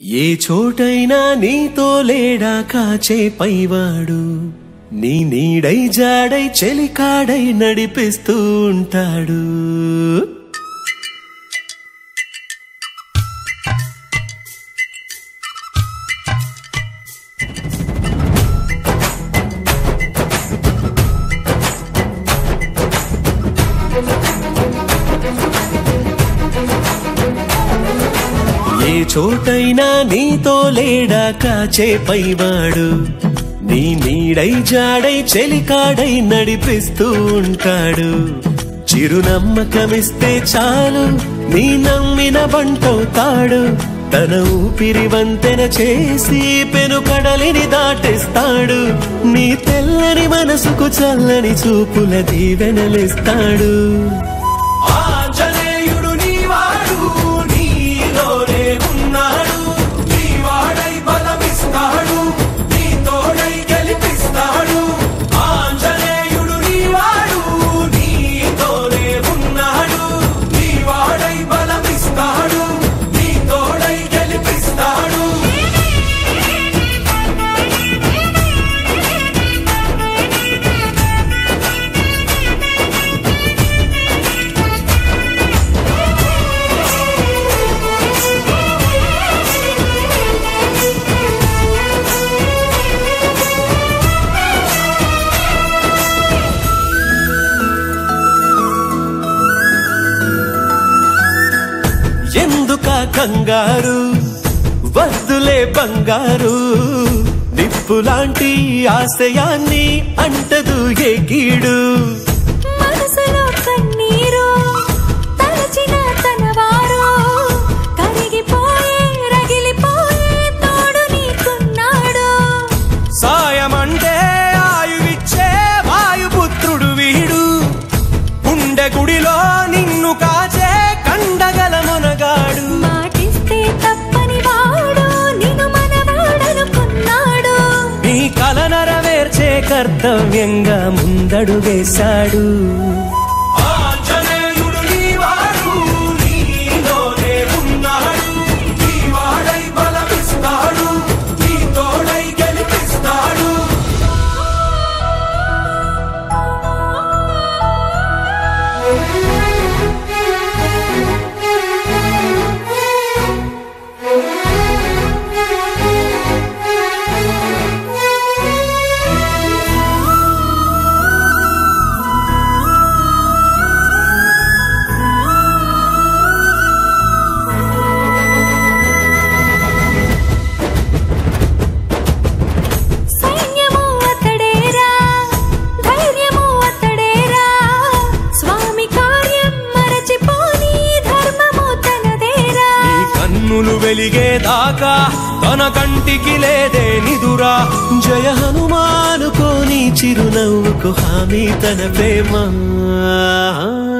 ఏ చోటైనా నీతో లేడా కాచే పైవాడు నీ నీడై జాడై చెలికాడై నడిపిస్తూ ఉంటాడు. ఏ చోటైనా నీతో లేడా కాచే పైవాడు నీ నీడై జాడై చెలికాడై నడిపిస్తూ ఉంటాడు. చిరునమ్మకమిస్తే చాలు నీ నమ్మిన బంటవుతాడు. తన ఊపిరి వంతెన చేసి పెను కడలిని దాటిస్తాడు. నీ తెల్లని మనసుకు చల్లని చూపుల దీవెనలిస్తాడు. ఎందుకా కంగారు వద్దులే బంగారు, నిప్పులాంటి ఆశయాన్ని అంటదు ఏ కీడు. మనసులో కన్నీరు తలచిన తనవారు కరిగిపోయే రగిలిపోయే తోడు నీకున్నాడు. సాయమంటే ఆయువిచ్చే వాయుపుత్రుడు వీడు. గుండె గుడిలో నిన్ను కాచే కండగల మునగాడు. మాటిస్తే తప్పని వాడు నిన్ను మనవాడనుకున్నాడు. నీ కల నెరవేర్చే కర్తవ్యంగా ముందడు వేశాడు. వెలిగేదాకా తన కంటికి లేదే నిదురా. జయ హనుమానుకోని చిరునవ్వుకు హామీ తన ప్రేమ.